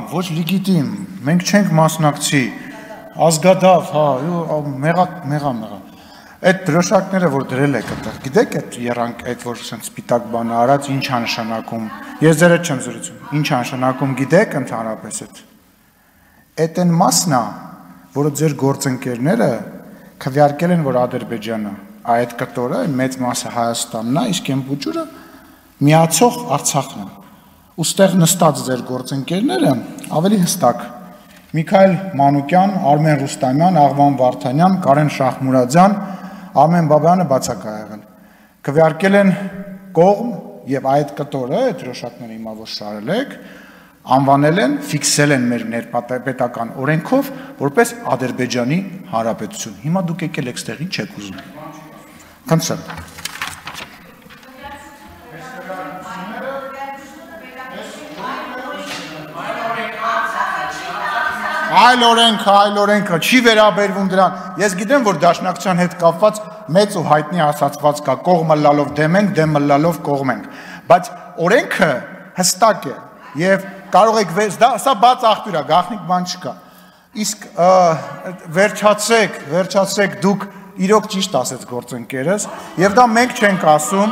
ոչ լեգիտիմ, մենք չենք մասնակցի, ազգադավ, հա, մեղա։ Այդ դրոշակները, որ դրել եք այդտեղ, գիտեք այդ երանք, այդ որ սենց սպիտակ բանը արած, ինչ է նշանակում, ես ձեր հետ չեմ զրուցում, ինչ է նշանակում, գիտեք ընդհանրապես այդ են մասն է, որը ձեր գործընկերները քվեարկել են, որ Ադրբեջանը, այդ կտորը, մեծ մասը Հայաստանն է, իսկ այն բուջուրը միացող Արցախն է։ Ուստեղ նստած ձեր գործընկերները ավելի հստակ Միքայել Մանուկյան, Արմեն Ռուստամյան, Աղվան Վարդանյան, Կարեն Շախմուրադյան, Արմեն Բաբայանը բացակ ա եղել։ Քվեարկել են կողմ եւ այդ կտորը, այդ դրոշակները հիմա որ շարել եք, անվանել են, ֆիքսել են մեր ներպետական օրենքով, որպես Ադրբեջանի Հանրապետություն։ Հիմա դուք եկել եք ստեղ, ինչ եք ուզում։ Խնդրեմ։ Այլ օրենքը չի վերաբերվում դրան։ Ես գիտեմ, որ դաշնակցության հետ կապված մեծ ու հայտնի ասացված կա, կողմը լալով դեմ ենք, դեմը լալով կողմ ենք, բայց օրենքը հստակ է եւ կարող եք սա բաց աղբյուր է, գաղտնիք բան չկա։ Իսկ վերջացեք դուք իրոք ճիշտ ասեց գործընկերս եւ դա մենք չենք ասում,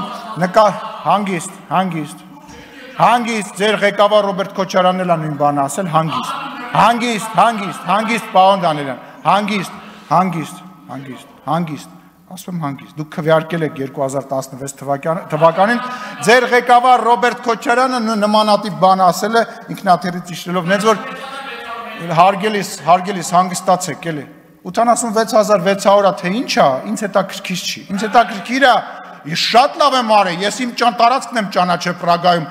հանգիստ ձեր ղեկավար Ռոբերտ Քոչարյանն էլ նույն բանը ասել, հանգիստ, պարոն Դանիելյան, հանգիստ, ասում հանգիստ, դուք քվեարկել եք 2016 թվականին, ձեր ղեկավար Ռոբերտ Քոչարյանը նմանատիպ բան ասել է, ինքնաթիռից իջնելով, նենց որ հարգելիս հանգստացեք, էլի, 86,600-ը թե ինչ է, ինձ հետաքրքիր չի, ինձ հետաքրքիր է, ես շատ լավ եմ արել, ես իմ տարածքն եմ ճանաչել Պրագայում,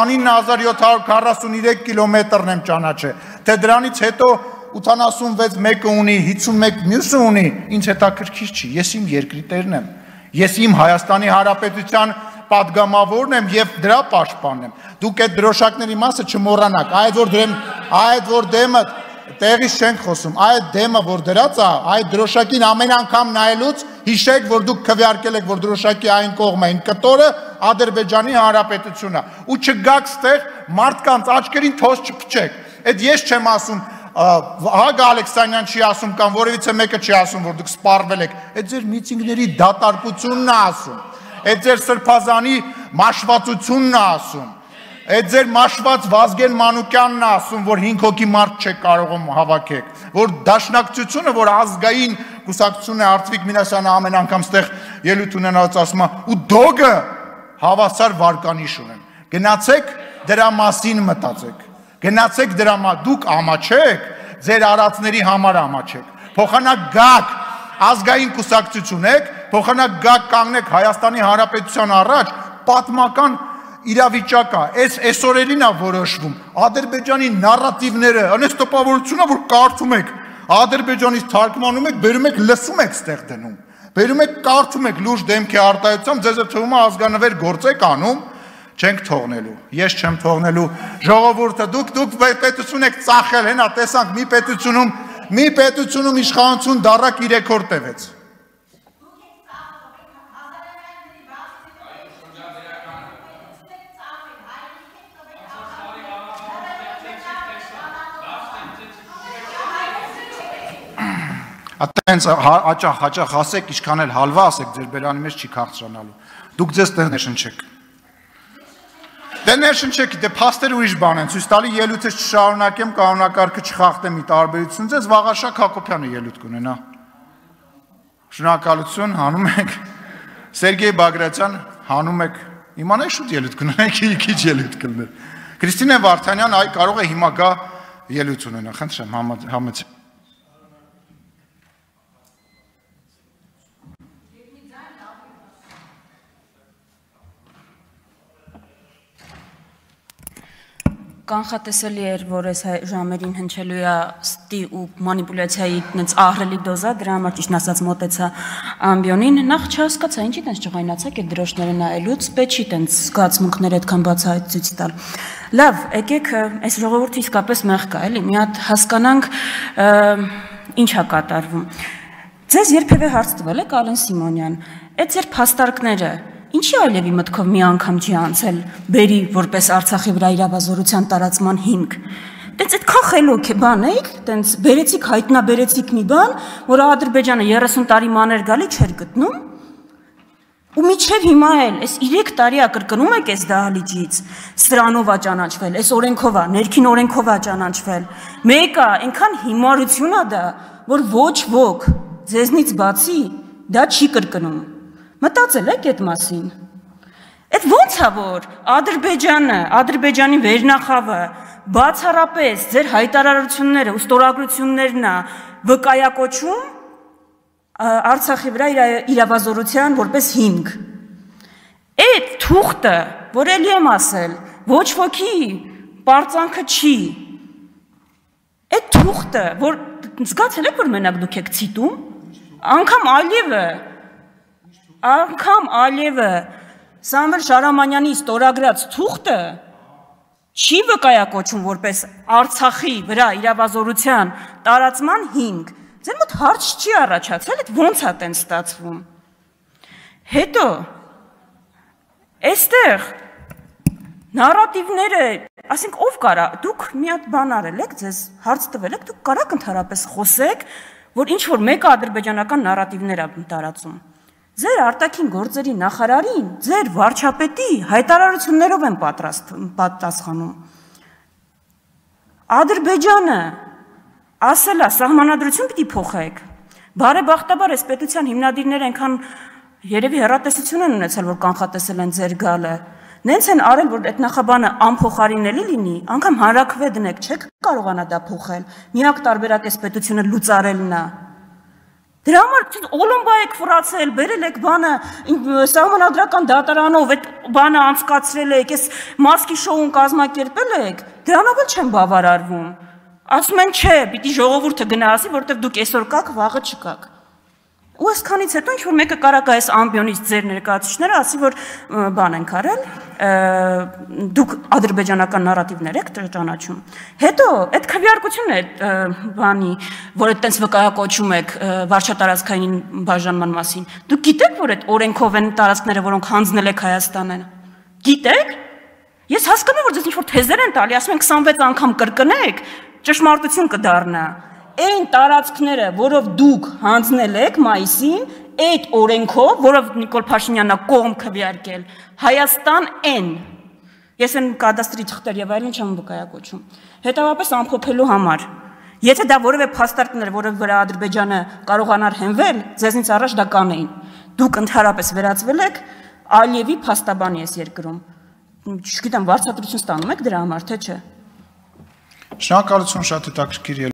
29743 կիլոմետրն եմ ճանաչել, թե դրանից հետո 86 մեկը ունի, 51 մյուսը ունի, ինձ հետաքրքիր չի, ես իմ երկրի տերն եմ, ես իմ Հայաստանի Հանրապետության պատգամավորն եմ եւ դրա պաշտպանն եմ, դուք այդ դրոշակների մասը չմոռանաք, այդ որ դեմը տեղից չենք խոսում, այդ դեմը որ դրած է, այդ դրոշակին ամեն անգամ նայելուց հիշեք, որ դուք քվեարկել եք, որ դրոշակի այն կողմային կտորը Ադրբեջանի Հանրապետությունն է, ու չգաք ստեղ մարդկանց աչքերին թոս չփչեք, այդ ես չեմ ասում, Հագ Ալեքսանյան չի ասում կամ որևիցե մեկը չի ասում, որ դուք սպառվել եք, այդ ձեր միցինգների դատարկությունն է ասում, այդ ձեր սրբազանի մաշվածությունն է ասում, այդ ձեր մաշված Վազգեն Մանուկյանն է ասում, որ 5 հոգի մարդ չեք կարողում հավաքեք, որ դաշնակցությունը, որ ազգային կուսակցությունն է, Արծվիկ Մինասյանը ամեն անգամ ստեղ ելույթ ունենալուց ասում է, ու դոգը հավասար վարկանիշ ունեն, գնացեք դրա մասին մտածեք, գնացեք դրա դուք ամաչեք, ձեր արածների համար ամաչեք, փոխանակ գաք, ազգային կուսակցություն եք, փոխանակ գաք կանգնեք Հայաստանի Հանրապետության առաջ, պատմական իրավիճակ է, այսօրերին է որոշվում, Ադրբեջանի նարատիվները, անես տպավորությունը, որ կարդում եք, Ադրբեջանից թարգմանում եք, բերում եք, լսում եք ստեղ դնում, բերում եք, կարդում եք լուրջ դեմքի արտահայտությամբ, ձեզ թվում է ազգանվեր գործ եք անում, չենք թողնելու, ես չեմ թողնելու, ժողովուրդը, դուք պետություն եք ծախել, հենա, տեսանք մի պետությունում իշխանություն դառակ 3 օր տևեց։ Ատենց հաճախ ասեք, ինչքան էլ հալվա ասեք, ձեր բերանի մեջ չի քաղցրանալու, դուք ձեզ տեղ ներշնչեք։ Դե ներշնչեք, դե փաստեր ուրիշ բան են, ցույց տալի ելույթը չշարունակեմ, կանոնակարգը չխախտեմ ի տարբերություն ձեզ, Վաղարշակ Հակոբյանը ելույթ կունենա։ Շնորհակալություն, հանում եք, Սերգեյ Բագրատյան, հանում եք, իմանայի շուտ ելույթ կունենեք, քիչ ելույթ կլներ։ Քրիստինե Վարդանյան կարող է հիմա գա ելույթ ունենա, խնդրեմ, համեցեք։ Կանխատեսելի էր, որ այս ժամերին հնչելու է ստի ու մանիպուլյացիայի նենց ահռելի դոզա, դրա համար ճիշտ ասած մոտեցա ամբիոնին, նախ չհասկացա, ինչի տենց ջղայնացեք այդ դրոշները նայելուց, պետք չի տենց զգացմունքներ այդքան բացահայտույց տալ։ Լավ, եկեք այս ժողովուրդը իսկապես մեղ կա, էլի, մի հատ հասկանանք ինչ է կատարվում։ Ձեզ երբևէ հարց տվել եք Ալեն Սիմոնյան, այդ ձեր փաստարկները ինչի այլևի մտքով մի անգամ չի անցել բերի որպես Արցախի վրա իրավազորության տարածման հիմք։ Տենց այդքան խելոք է բան էիք, տենց բերեցիք հայտնաբերեցիք մի բան, որ Ադրբեջանը 30 տարի մաներ գալի չէր գտնում։ Ու միջև հիմա էլ այս 3 տարի է կրկնում եք այս դահլիճից, սրանով է ճանաչվել, այս օրենքով է, ներքին օրենքով է ճանաչվել։ Մեկը այնքան հիմարություն է դա, որ ոչ ոք ձեզնից բացի դա չի կրկնում։ Մտածել եք այդ մասին։ Այդ ո՞նց է որ Ադրբեջանը, Ադրբեջանի վերնախավը բացառապես ձեր հայտարարությունները ու ստորագրություններն է վկայակոչում Արցախի վրա իրավազորության որպես հիմք։ Այդ թուղթը, որ էլի եմ ասել, ոչ ոքի պարծանքը չի։ Այդ թուղթը, որ զգացել եք, որ մենակ դուք եք ցիտում, անգամ Ալիևը Սամվել Շարամանյանի ստորագրած թուղթը չի վկայակոչում որպես Արցախի վրա իրավազորության տարածման հիմք։ Ձեր մոտ հարց չի առաջացել, այդ ո՞նց է տենց ստացվում։ Հետո այստեղ նարատիվները, ասենք ով կարա, դուք մի հատ բան արել եք, ձեզ հարց տվել եք, դուք կարաք ընդհանրապես խոսեք, որ ինչ որ մեկը ադրբեջանական նարատիվներ է տարածում։ Ձեր արտաքին գործերի նախարարին, ձեր վարչապետի հայտարարություններով են պատասխանում։ Ադրբեջանը ասել է, սահմանադրություն պիտի փոխեք։ Բարեբախտաբար այս պետության հիմնադիրները այնքան երևի հեռատեսություն են ունեցել, որ կանխատեսել են ձեր գալը։ Նենց են արել, որ այդ նախաբանը անփոխարինելի լինի, անգամ հանրաքվե դնեք, չեք կարողանա դա փոխել։ Միակ տարբերակ այս պետությունը լուծարելն է։ Դրա համար օլոմբա եք ֆրացել, բերել եք բանը, սահմանադրական դատարանով այդ բանը անցկացրել եք, այս մասկի շոուն կազմակերպել եք, դրանով էլ չեն բավարարվում։ Ասում են չէ, պիտի ժողովուրդը գնա ասի, որովհետև դուք այսօր կաք, վաղը չկաք։ Ու այսքանից հետո ինչ որ մեկը կարա գա այս ամբիոնից ձեր ներկայացուցիչները ասի, որ բան ենք արել, դուք ադրբեջանական նարատիվներ եք ճանաչում։ Հետո այդ քվեարկությունն է բանի, որ այդտենց վկայակոչում եք վարչատարածքային բաժանման մասին։ Դուք գիտեք, որ այդ օրենքով են տարածքները, որոնք հանձնել եք Հայաստանին։ Գիտեք։ Ես հասկանում եմ, որ ձեզ ինչ որ թեզեր են տալի, ասում են 26 անգամ կրկնեք, ճշմարտություն կդառնա։ Այն տարածքները, որով դուք հանձնել եք մայիսին, այդ օրենքով, որով Նիկոլ Փաշինյանն է կողմ քվեարկել, Հայաստան N։ Ես այն կադաստրի թղթեր եւ այլն չեմ վկայակոչում։ Հետևաբար ամփոփելու համար, եթե դա որևէ փաստարկներ, որով վրա Ադրբեջանը կարողանար հենվել, ձեզնից առաջ դա կանեին։ Դուք ընդհանրապես վերածվել եք Ալիևի փաստաբանի այս երկրում։ Չգիտեմ, վարձատրություն ստանում եք դրա համար, թե չէ։ Շնորհակալություն, շատ հետաքրքիր